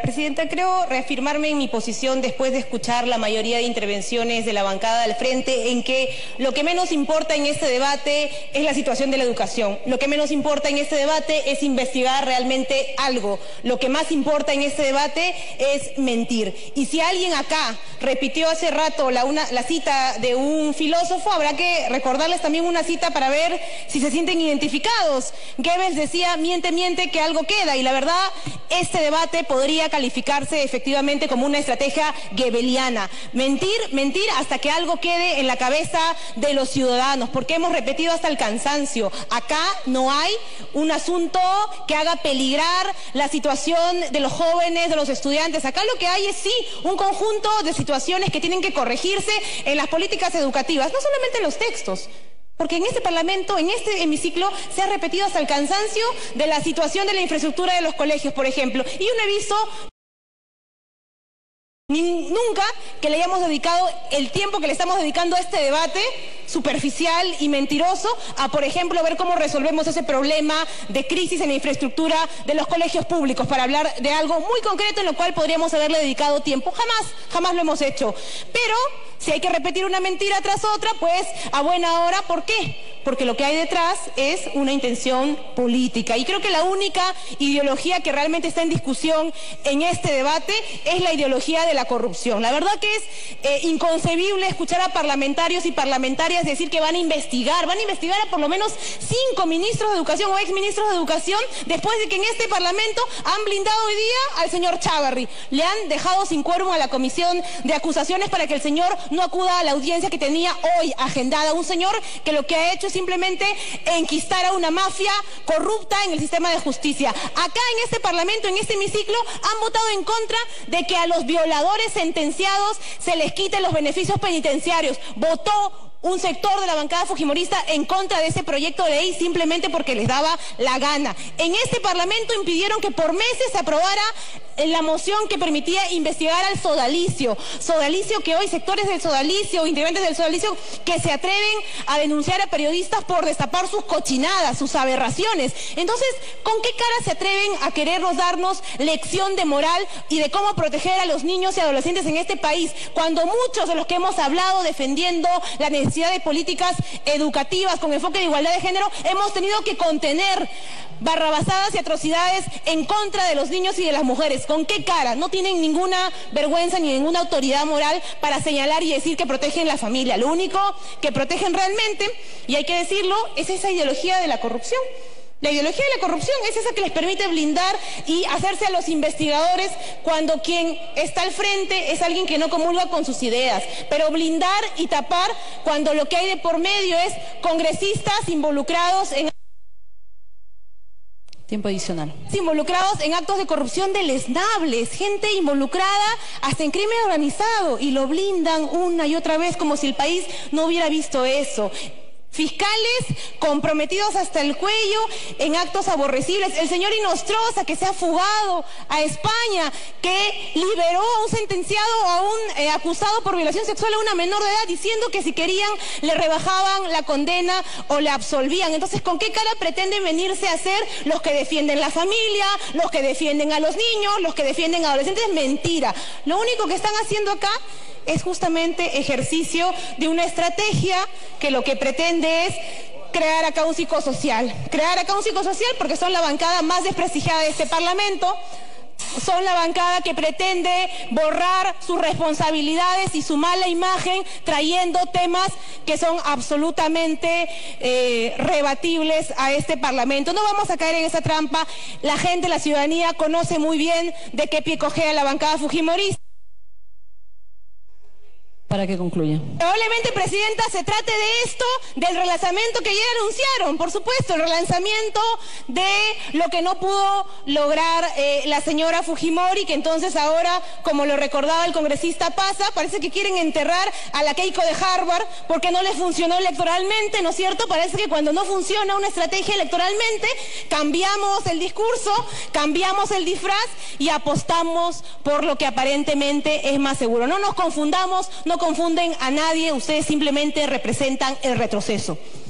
Presidenta, creo reafirmarme en mi posición después de escuchar la mayoría de intervenciones de la bancada del Frente, en que lo que menos importa en este debate es la situación de la educación. Lo que menos importa en este debate es investigar realmente algo. Lo que más importa en este debate es mentir. Y si alguien acá repitió hace rato la cita de un filósofo, habrá que recordarles también una cita para ver si se sienten identificados. Goebbels decía, miente, miente, que algo queda. Y la verdad, este debate podría calificarse efectivamente como una estrategia goebbeliana. Mentir, mentir hasta que algo quede en la cabeza de los ciudadanos, porque hemos repetido hasta el cansancio. Acá no hay un asunto que haga peligrar la situación de los jóvenes, de los estudiantes. Acá lo que hay es sí un conjunto de situaciones que tienen que corregirse en las políticas educativas, no solamente en los textos. Porque en este Parlamento, en este hemiciclo, se ha repetido hasta el cansancio de la situación de la infraestructura de los colegios, por ejemplo. Y yo no he visto nunca que le hayamos dedicado el tiempo que le estamos dedicando a este debate superficial y mentiroso a, por ejemplo, ver cómo resolvemos ese problema de crisis en la infraestructura de los colegios públicos, para hablar de algo muy concreto en lo cual podríamos haberle dedicado tiempo. Jamás lo hemos hecho. Pero si hay que repetir una mentira tras otra, pues a buena hora. ¿Por qué? Porque lo que hay detrás es una intención política. Y creo que la única ideología que realmente está en discusión en este debate es la ideología de la corrupción. La verdad que es inconcebible escuchar a parlamentarios y parlamentarias decir que van a investigar a por lo menos 5 ministros de educación o exministros de educación, después de que en este Parlamento han blindado hoy día al señor Chávarri. Le han dejado sin quórum a la comisión de acusaciones para que el señor no acuda a la audiencia que tenía hoy agendada. Un señor que lo que ha hecho es simplemente enquistar a una mafia corrupta en el sistema de justicia. Acá en este Parlamento, en este hemiciclo, han votado en contra de que a los violadores sentenciados se les quiten los beneficios penitenciarios. Votó un sector de la bancada fujimorista en contra de ese proyecto de ley simplemente porque les daba la gana. En este Parlamento impidieron que por meses se aprobara la moción que permitía investigar al sodalicio. Sodalicio que hoy sectores del sodalicio, integrantes del sodalicio, que se atreven a denunciar a periodistas por destapar sus cochinadas, sus aberraciones. Entonces, ¿con qué cara se atreven a querernos darnos lección de moral y de cómo proteger a los niños y adolescentes en este país, cuando muchos de los que hemos hablado defendiendo la necesidad de políticas educativas con enfoque de igualdad de género hemos tenido que contener barrabasadas y atrocidades en contra de los niños y de las mujeres? ¿Con qué cara? No tienen ninguna vergüenza ni ninguna autoridad moral para señalar y decir que protegen la familia. Lo único que protegen realmente, y hay que decirlo, es esa ideología de la corrupción. La ideología de la corrupción es esa que les permite blindar y hacerse a los investigadores cuando quien está al frente es alguien que no comulga con sus ideas. Pero blindar y tapar cuando lo que hay de por medio es congresistas involucrados en... Tiempo adicional. Involucrados en actos de corrupción deleznables, gente involucrada hasta en crimen organizado, y lo blindan una y otra vez como si el país no hubiera visto eso. Fiscales comprometidos hasta el cuello en actos aborrecibles. El señor Inostroza, que se ha fugado a España, que liberó a un sentenciado, a un acusado por violación sexual a una menor de edad, diciendo que si querían le rebajaban la condena o le absolvían. Entonces, ¿con qué cara pretenden venirse a hacer los que defienden la familia, los que defienden a los niños, los que defienden a adolescentes? Mentira. Lo único que están haciendo acá es justamente ejercicio de una estrategia que lo que pretende es crear acá un psicosocial. Crear acá un psicosocial porque son la bancada más desprestigiada de este Parlamento, son la bancada que pretende borrar sus responsabilidades y su mala imagen trayendo temas que son absolutamente rebatibles a este Parlamento. No vamos a caer en esa trampa. La gente, la ciudadanía conoce muy bien de qué pie cojea la bancada fujimorista. Para que concluya. Probablemente, Presidenta, se trate de esto, del relanzamiento que ya anunciaron, por supuesto, el relanzamiento de lo que no pudo lograr la señora Fujimori, que entonces ahora, como lo recordaba el congresista Paza, parece que quieren enterrar a la Keiko de Harvard porque no les funcionó electoralmente, ¿no es cierto? Parece que cuando no funciona una estrategia electoralmente, cambiamos el discurso, cambiamos el disfraz y apostamos por lo que aparentemente es más seguro. No nos confundamos, no confunden a nadie, ustedes simplemente representan el retroceso.